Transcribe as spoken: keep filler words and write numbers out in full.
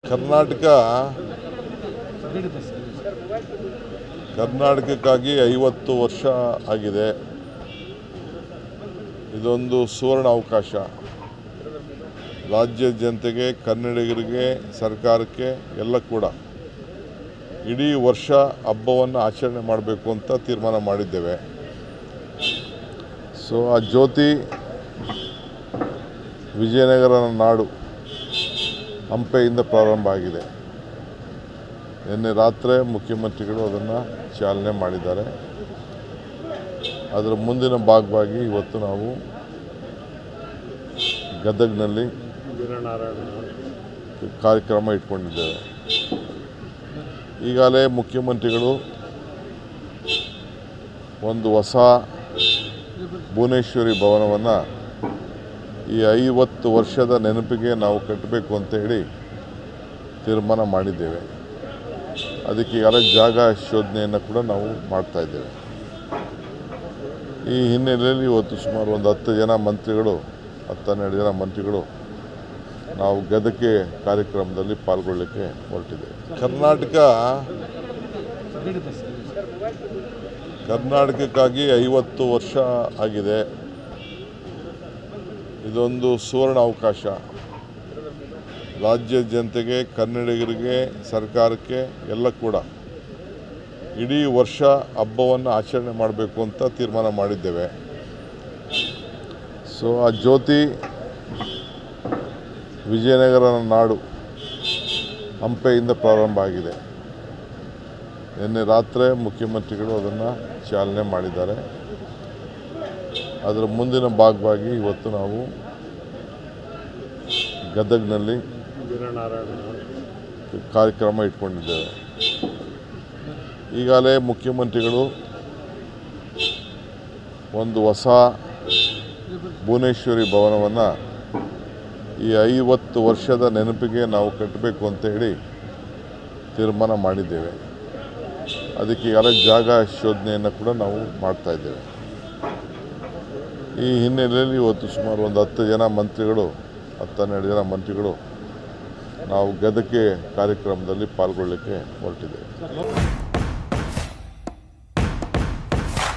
ಕರ್ನಾಟಕ ಕರ್ನಾಟಕಕ್ಕಾಗಿ ಐವತ್ತು ವರ್ಷ ಆಗಿದೆ. ಇದೊಂದು ಸುವರ್ಣ ಅವಕಾಶ. ರಾಜ್ಯದ ಜನತೆಗೆ, ಕನ್ನಡಿಗರಿಗೆ, ಸರ್ಕಾರಕ್ಕೆ ಎಲ್ಲ ಕೂಡ ಇಡೀ ವರ್ಷ ಹಬ್ಬವನ್ನು ಆಚರಣೆ ಮಾಡಬೇಕು ಅಂತ ತೀರ್ಮಾನ ಮಾಡಿದ್ದೇವೆ. ಸೊ ಆ ಜ್ಯೋತಿ ವಿಜಯನಗರ ನಾಡು ಹಂಪೆಯಿಂದ ಪ್ರಾರಂಭ ಆಗಿದೆ. ನಿನ್ನೆ ರಾತ್ರಿ ಮುಖ್ಯಮಂತ್ರಿಗಳು ಅದನ್ನು ಚಾಲನೆ ಮಾಡಿದ್ದಾರೆ. ಅದರ ಮುಂದಿನ ಭಾಗವಾಗಿ ಇವತ್ತು ನಾವು ಗದಗನಲ್ಲಿ ಕಾರ್ಯಕ್ರಮ ಇಟ್ಕೊಂಡಿದ್ದೇವೆ. ಈಗಾಗಲೇ ಮುಖ್ಯಮಂತ್ರಿಗಳು ಒಂದು ಹೊಸ ಭುವನೇಶ್ವರಿ ಭವನವನ್ನು ಈ ಐವತ್ತು ವರ್ಷದ ನೆನಪಿಗೆ ನಾವು ಕಟ್ಟಬೇಕು ಅಂತ ಹೇಳಿ ತೀರ್ಮಾನ ಮಾಡಿದ್ದೇವೆ. ಅದಕ್ಕೆ ಈಗಾಗಲೇ ಜಾಗ ಶೋಧನೆಯನ್ನು ಕೂಡ ನಾವು ಮಾಡ್ತಾ ಇದ್ದೇವೆ. ಈ ಹಿನ್ನೆಲೆಯಲ್ಲಿ ಇವತ್ತು ಸುಮಾರು ಒಂದು ಹತ್ತು ಜನ ಮಂತ್ರಿಗಳು ಹತ್ತು ಹನ್ನೆರಡು ಜನ ಮಂತ್ರಿಗಳು ನಾವು ಗದಗೆ ಕಾರ್ಯಕ್ರಮದಲ್ಲಿ ಪಾಲ್ಗೊಳ್ಳಲಿಕ್ಕೆ ಹೊರಟಿದ್ದೇವೆ. ಕರ್ನಾಟಕ ಕರ್ನಾಟಕಕ್ಕಾಗಿ ಐವತ್ತು ವರ್ಷ ಆಗಿದೆ. ಇದೊಂದು ಸುವರ್ಣ ಅವಕಾಶ. ರಾಜ್ಯದ ಜನತೆಗೆ, ಕನ್ನಡಿಗರಿಗೆ, ಸರ್ಕಾರಕ್ಕೆ ಎಲ್ಲ ಕೂಡ ಇಡೀ ವರ್ಷ ಹಬ್ಬವನ್ನು ಆಚರಣೆ ಮಾಡಬೇಕು ಅಂತ ತೀರ್ಮಾನ ಮಾಡಿದ್ದೇವೆ. ಸೊ ಆ ಜ್ಯೋತಿ ವಿಜಯನಗರ ನಾಡು ಹಂಪೆಯಿಂದ ಪ್ರಾರಂಭ ಆಗಿದೆ. ನಿನ್ನೆ ರಾತ್ರಿ ಮುಖ್ಯಮಂತ್ರಿಗಳು ಅದನ್ನು ಚಾಲನೆ ಮಾಡಿದ್ದಾರೆ. ಅದರ ಮುಂದಿನ ಭಾಗವಾಗಿ ಇವತ್ತು ನಾವು ಗದಗನಲ್ಲಿ ಕಾರ್ಯಕ್ರಮ ಇಟ್ಕೊಂಡಿದ್ದೇವೆ. ಈಗಾಗಲೇ ಮುಖ್ಯಮಂತ್ರಿಗಳು ಒಂದು ಹೊಸ ಭುವನೇಶ್ವರಿ ಭವನವನ್ನು ಈ ಐವತ್ತು ವರ್ಷದ ನೆನಪಿಗೆ ನಾವು ಕಟ್ಟಬೇಕು ಅಂತ ಹೇಳಿ ತೀರ್ಮಾನ ಮಾಡಿದ್ದೇವೆ. ಅದಕ್ಕೆ ಈಗಾಗಲೇ ಜಾಗ ಶೋಧನೆಯನ್ನು ಕೂಡ ನಾವು ಮಾಡ್ತಾ ಇದ್ದೇವೆ. ಈ ಹಿನ್ನೆಲೆಯಲ್ಲಿ ಇವತ್ತು ಸುಮಾರು ಒಂದು ಹತ್ತು ಜನ ಮಂತ್ರಿಗಳು ಹತ್ತು ಹನ್ನೆರಡು ಜನ ಮಂತ್ರಿಗಳು ನಾವು ಗದಗೆ ಕಾರ್ಯಕ್ರಮದಲ್ಲಿ ಪಾಲ್ಗೊಳ್ಳಲಿಕ್ಕೆ ಹೊರಟಿದ್ದೇವೆ.